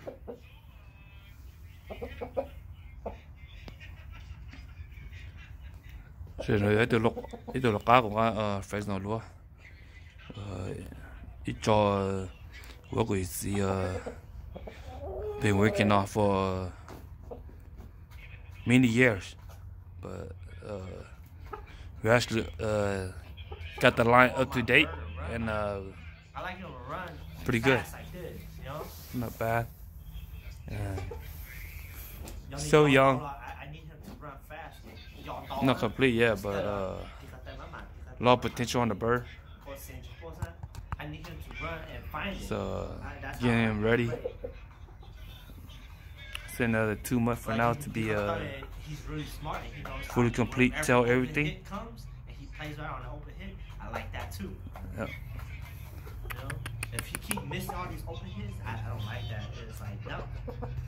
Rồi rồi ấy từ lúc cá của Fresno luôn. Ít cho work with the been working on for many years, but we actually got the line up to date and I like him to run pretty good. fast like this, you know? Not bad. And Y'all need so y'all- young. I need him to run fast. Y'all thought Not complete yet, but a lot of potential on the bird. I need him to run and find it. So That's getting how I him ready. play. It's another 2 months from now to be He's really smart and he knows fully how, complete, whenever tell open everything. hit comes and he plays right on the open hit. I like that too. Yep. You know, if he keep missing all these open hits, I don't like that. It's like no.